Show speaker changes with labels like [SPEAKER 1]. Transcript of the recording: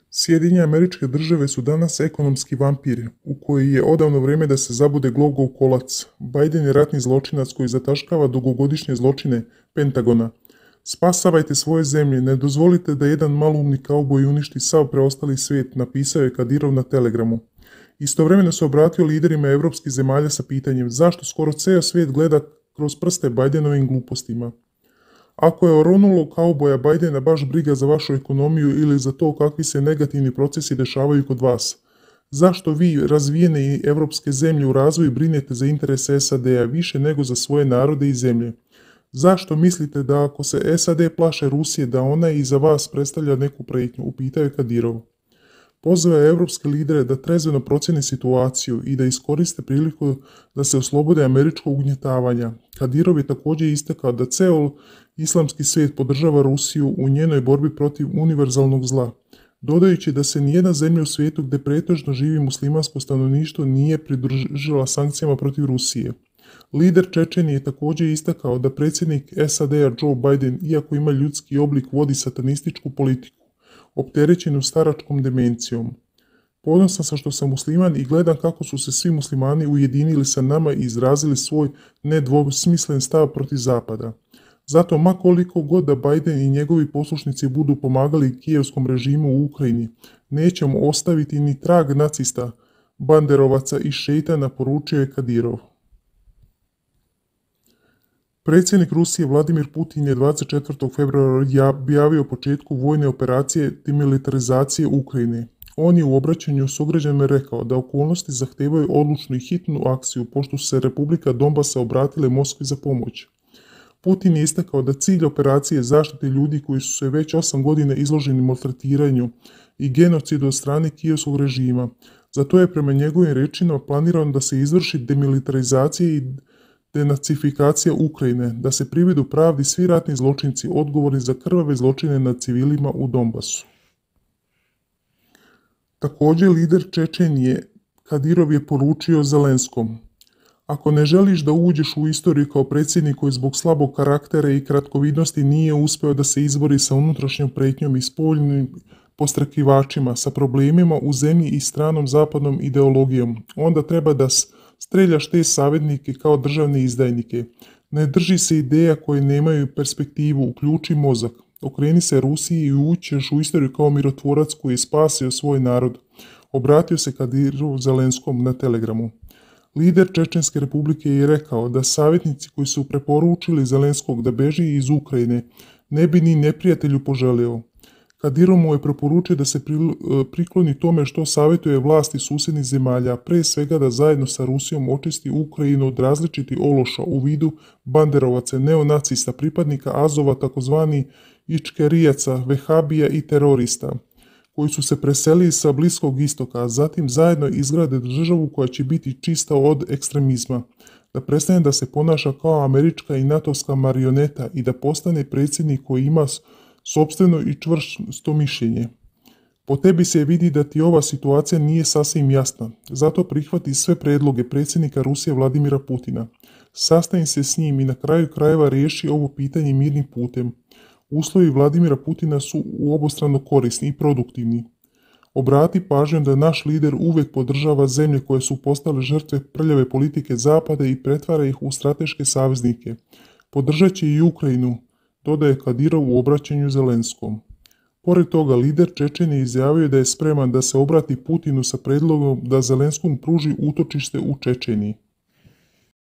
[SPEAKER 1] Sjedinjene Američke Države su danas ekonomski vampiri, u koji je odavno vreme da se zabude glogov kolac. Biden je ratni zločinac koji zataškava dugogodišnje zločine Pentagona. Spasavajte svoje zemlje, ne dozvolite da jedan maloumni kauboj uništi sav preostali svijet, napisao je Kadirov na Telegramu. Istovremeno se obratio liderima evropskih zemalja sa pitanjem zašto skoro ceo svijet gleda kroz prste Bidenovim glupostima. Ako je oronulog kauboja Bidena baš briga za vašu ekonomiju ili za to kakvi se negativni procesi dešavaju kod vas, zašto vi, razvijene i evropske zemlje u razvoju, brinete za interese SAD-a više nego za svoje narode i zemlje? Zašto mislite da ako se SAD plaše Rusije da ona i za vas predstavlja neku pretnju, upitao je Kadirov. Pozvao je evropske lidere da trezveno procjene situaciju i da iskoriste priliku da se oslobode američkog ugnjetavanja. Kadirov je također istakao da ceo islamski svijet podržava Rusiju u njenoj borbi protiv univerzalnog zla, dodajući da se nijedna zemlja u svijetu gdje pretežno živi muslimansko stanovništvo nije pridružila sankcijama protiv Rusije. Lider Čečenije je također istakao da predsjednik SAD-a Joe Biden, iako ima ljudski oblik, vodi satanističku politiku, opterećenu staračkom demencijom. Ponosan sam što sam musliman i gledam kako su se svi muslimani ujedinili sa nama i izrazili svoj nedvosmislen stav protiv Zapada. Zato, ma koliko god da Biden i njegovi poslušnici budu pomagali kijevskom režimu u Ukrajini, nećemo ostaviti ni trag nacista, banderovaca i šeitana, poručio je Kadirov. Predsjednik Rusije Vladimir Putin je 24. februara objavio početku vojne operacije demilitarizacije Ukrajine. On je u obraćanju sugrađanima rekao da okolnosti zahtevaju odlučnu i hitnu akciju pošto su se Republika Donbasa obratile Moskvi za pomoć. Putin je istakao da cilj operacije je zaštite ljudi koji su se već 8 godina izloženi maltretiranju i genocidu od strane kijevskog režima. Zato je prema njegovim rečima planirano da se izvrši demilitarizacija i denacifikacija Ukrajine, da se privedu pravdi svi ratni zločinci odgovorni za krvave zločine nad civilima u Donbasu. Također lider Čečenije Kadirov je poručio Zelenskom: ako ne želiš da uđeš u istoriju kao predsjednik koji zbog slabog karaktera i kratkovidnosti nije uspeo da se izbori sa unutrašnjom pretnjom i spoljnim postrakivačima, sa problemima u zemlji i stranom zapadnom ideologijom, onda treba da streljaš te savjetnike kao državne izdajnike. Ne drži se ideja koje nemaju perspektivu, uključi mozak. Okreni se Rusiji i ućeš u istoriju kao mirotvorac koji je spasio svoj narod. Obratio se Kadirov Zelenskom na Telegramu. Lider Čečenske republike je rekao da savjetnici koji su preporučili Zelenskog da beži iz Ukrajine ne bi ni neprijatelju poželio. Kadirov mu je preporučio da se prikloni tome što savjetuje vlasti susjednih zemalja, pre svega da zajedno sa Rusijom očisti Ukrajinu od različitih ološa u vidu banderovaca, neonacista, pripadnika Azova, takozvani ičkerijaca, vehabija i terorista, koji su se preselili sa Bliskog istoka, a zatim zajedno izgrade državu koja će biti čista od ekstremizma, da prestane da se ponaša kao američka i natovska marioneta i da postane predsjednik koji ima sopstveno i čvrsto mišljenje. Po tebi se vidi da ti ova situacija nije sasvim jasna, zato prihvati sve predloge predsjednika Rusije Vladimira Putina. Sastani se s njim i na kraju krajeva riješi ovo pitanje mirnim putem. Uslovi Vladimira Putina su obostrano korisni i produktivni. Obrati pažnju da naš lider uvijek podržava zemlje koje su postale žrtve prljave politike Zapada i pretvara ih u strateške saveznike. Podržat će i Ukrajinu, dodaje Kadirov u obraćanju Zelenskom. Pored toga, lider Čečenije izjavio da je spreman da se obrati Putinu sa predlogom da Zelenskom pruži utočište u Čečeniji.